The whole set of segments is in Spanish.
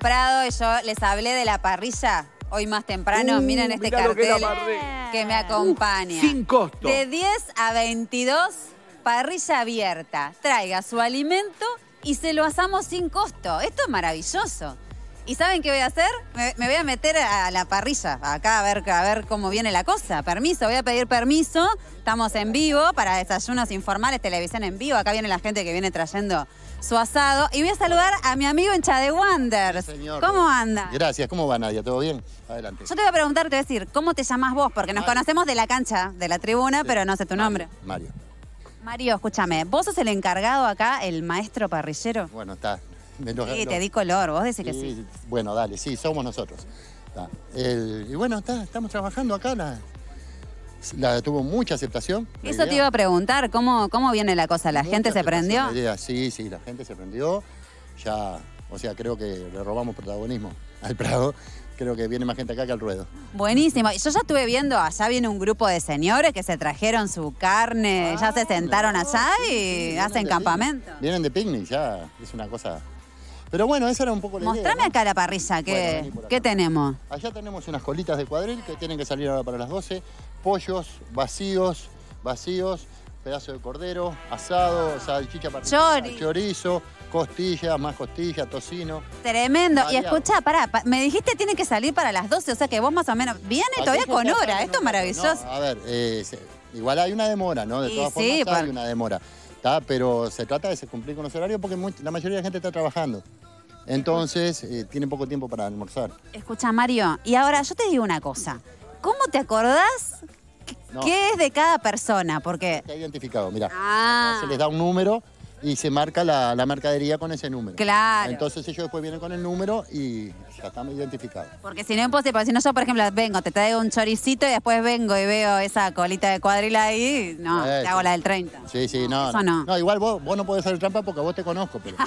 Prado y yo les hablé de la parrilla hoy más temprano. Miren este cartel que me acompaña. Sin costo. De 10 a 22, parrilla abierta. Traiga su alimento y se lo asamos sin costo. Esto es maravilloso. ¿Y saben qué voy a hacer? Me voy a meter a la parrilla, acá a ver cómo viene la cosa. Permiso, voy a pedir permiso. Estamos en vivo para desayunos informales, televisión en vivo. Acá viene la gente que viene trayendo su asado. Y voy a saludar a mi amigo hincha de Wanderers. Señor. ¿Cómo anda? Gracias, ¿cómo va, Nadia? ¿Todo bien? Adelante. Yo te voy a preguntar, te voy a decir, ¿cómo te llamas vos? Porque nos conocemos de la cancha, de la tribuna, pero no sé tu nombre. Mario. Mario, escúchame, ¿vos sos el encargado acá, el maestro parrillero? Bueno, está. Sí, te di color, vos decís que sí. Bueno, dale, sí, somos nosotros. Y bueno, estamos trabajando acá. Tuvo mucha aceptación. Eso te iba a preguntar, ¿cómo viene la cosa? ¿La gente se prendió? Sí, la gente se prendió. Ya, o sea, creo que le robamos protagonismo al Prado. Creo que viene más gente acá que al ruedo. Buenísimo. Yo ya estuve viendo, allá viene un grupo de señores que se trajeron su carne, ya se sentaron allá y hacen campamento. Vienen de picnic, ya es una cosa... Pero bueno, esa era un poco la idea. Mostrame acá la parrilla, ¿qué tenemos? Allá tenemos unas colitas de cuadril que tienen que salir ahora para las 12. Pollos vacíos, pedazo de cordero, asado, salchicha parrillada, chorizo, costilla, más costilla, tocino. Tremendo. Y escucha, pará, me dijiste tiene que salir para las 12, o sea que vos más o menos... Viene todavía con hora, esto es maravilloso. No, a ver, igual hay una demora, ¿no? De todas formas hay una demora. Pero se trata de cumplir con los horarios porque la mayoría de la gente está trabajando. Entonces, tiene poco tiempo para almorzar. Escucha, Mario, y ahora yo te digo una cosa. ¿Cómo te acordás qué es de cada persona? Porque... Está identificado, mira. Se les da un número y se marca la mercadería con ese número. Claro. Entonces ellos después vienen con el número y ya están identificados. Porque si no es imposible, porque si no yo, por ejemplo, vengo, te traigo un choricito y después vengo y veo esa colita de cuadril ahí, no, te hago la del 30. Sí, no. Eso no. No, igual vos no podés hacer trampa porque a vos te conozco, pero...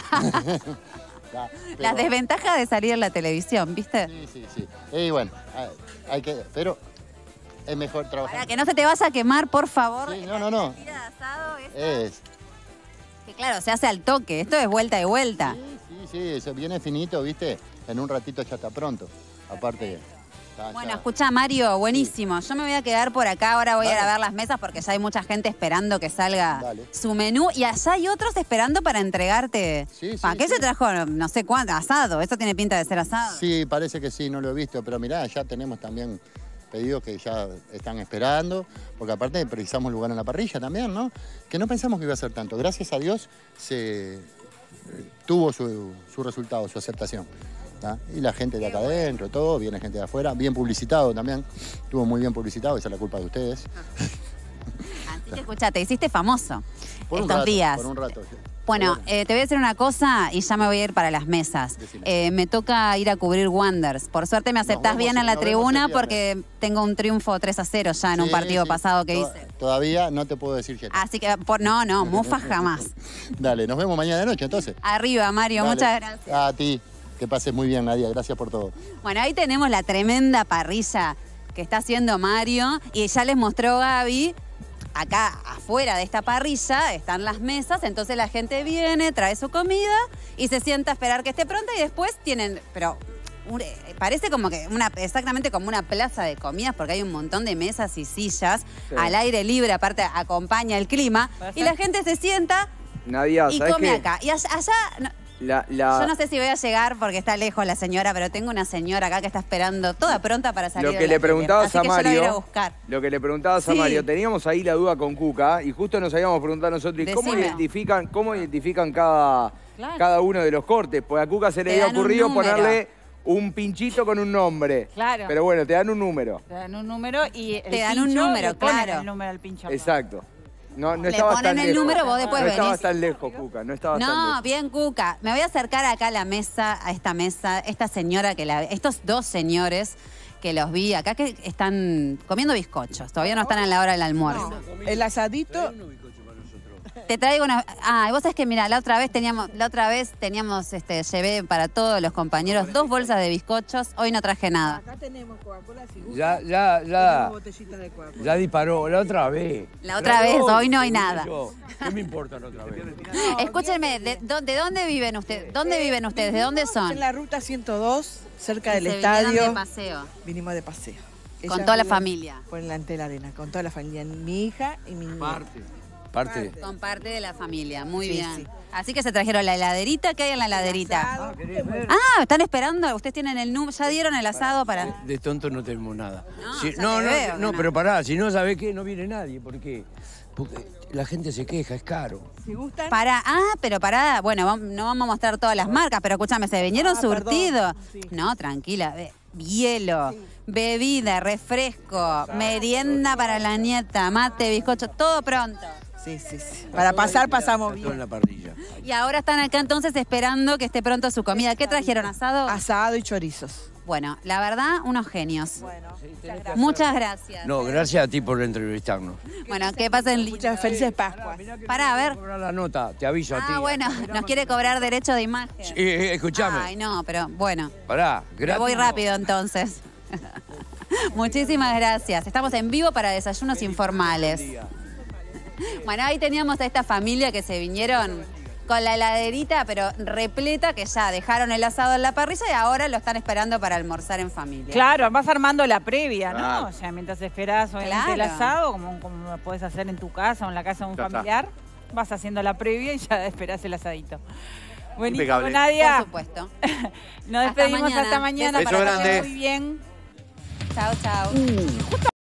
Las desventajas de salir en la televisión, ¿viste? Sí. Y bueno, hay que... Pero es mejor trabajar. Para que no se te vaya a quemar, por favor. Sí, no. De asado, Es... Que claro, se hace al toque. Esto es vuelta y vuelta. Sí, eso viene finito, ¿viste? En un ratito ya está pronto. Aparte... Bueno, escucha, Mario, buenísimo. Yo me voy a quedar por acá, ahora voy a ir a ver las mesas porque ya hay mucha gente esperando que salga su menú y allá hay otros esperando para entregarte. ¿Para qué se trajo? No sé cuánto, asado. ¿Esto tiene pinta de ser asado? Sí, parece que sí, no lo he visto, pero mirá, ya tenemos también pedidos que ya están esperando, porque aparte precisamos lugar en la parrilla también, ¿no? Que no pensamos que iba a ser tanto. Gracias a Dios tuvo su resultado, su aceptación. Y la gente de acá adentro, todo, viene gente de afuera, bien publicitado también, estuvo muy bien publicitado, esa es la culpa de ustedes. Así que escucha, te hiciste famoso estos días. Por un rato, sí. Bueno, te voy a decir una cosa y ya me voy a ir para las mesas. Me toca ir a cubrir Wanderers. Por suerte me aceptás bien en la tribuna porque tengo un triunfo 3-0 ya en un partido pasado que hice. Todavía no te puedo decir ya. Así que, no, mufa jamás. Dale, nos vemos mañana de noche entonces. Arriba, Mario, muchas gracias. A ti. Que pases muy bien, Nadia. Gracias por todo. Bueno, ahí tenemos la tremenda parrilla que está haciendo Mario. Y ya les mostró Gaby. Acá afuera de esta parrilla están las mesas. Entonces la gente viene, trae su comida y se sienta a esperar que esté pronta. Y después tienen... Pero parece como que exactamente como una plaza de comidas porque hay un montón de mesas y sillas al aire libre. Aparte acompaña el clima. Y la gente se sienta y come acá. Y allá... Yo no sé si voy a llegar porque está lejos la señora, pero tengo una señora acá que está esperando toda pronta para salir. Lo que le preguntabas a Mario, Sí. Teníamos ahí la duda con Cuca y justo nos habíamos preguntado nosotros, ¿cómo identifican cada uno de los cortes? Pues a Cuca se le había ocurrido ponerle un pinchito con un nombre. Claro. Pero bueno, te dan un número. Te dan un número y te dan un número, claro. El número al pincho. Exacto. No le estabas ponen tan el lejos. número, vos después venís. No estabas tan lejos, Cuca. No, Bien, Cuca. Me voy a acercar acá a la mesa, a esta mesa, esta señora estos dos señores que los vi acá que están comiendo bizcochos. Todavía no están a la hora del almuerzo. El asadito. Te traigo una... y vos sabés que, mira, la otra vez teníamos, llevé para todos los compañeros 2 bolsas de bizcochos. Hoy no traje nada. Acá tenemos Coca-Cola, si gusta. Tenemos botellitas de Coca-Cola. Ya disparó, la otra vez. La otra vez, hoy no hay nada. ¿Qué me importa la otra vez? Escúchenme, ¿de dónde viven ustedes? ¿Dónde viven ustedes? ¿De dónde son? En la ruta 102, cerca del Se estadio. vinieron de paseo. Vinimos de paseo. Con toda la familia. Por delante de la arena, con toda la familia. Mi hija y mi nieta. Parte. Con parte de la familia, muy Sí, bien. sí. Así que se trajeron la heladerita. ¿Qué hay en la heladerita? Están esperando. Ustedes tienen el número. ¿Ya dieron el asado para...? De tonto no tenemos nada. No, Pero pará, si no sabés qué, no viene nadie. ¿Por qué? Porque la gente se queja, es caro. Si gustan. Pero pará. Bueno, no vamos a mostrar todas las marcas, pero escúchame, ¿se vinieron surtidos? Sí. No, tranquila. Hielo, bebida, refresco, merienda para la nieta, mate, bizcocho, todo pronto. Sí. Para pasar, pasamos Todo en bien. la parrilla. Y ahora están acá entonces esperando que esté pronto su comida. ¿Qué trajeron, asado? Asado y chorizos. Bueno, la verdad, unos genios. Bueno, Muchas gracias. No, gracias a ti por entrevistarnos. Bueno, que pasen lindo. muchas felices Pascuas. Pará, a ver. Cobrar la nota, te aviso a ti. Bueno, nos quiere cobrar derecho de imagen. Escuchame. Ay, no, pero bueno. Pará, Me gratis. voy rápido entonces. Muchísimas gracias. Estamos en vivo para Desayunos Informales. Bueno, ahí teníamos a esta familia que se vinieron con la heladerita, pero repleta, que ya dejaron el asado en la parrilla y ahora lo están esperando para almorzar en familia. Claro, vas armando la previa, ¿no? Claro. O sea, mientras esperás obviamente el Claro. asado, como lo podés hacer en tu casa o en la casa de un familiar, vas haciendo la previa y ya esperás el asadito. Buenísimo, Impecable. Nadia. Por supuesto. Nos despedimos mañana. hasta mañana Beso para que grande. estés muy bien. Chao, chao.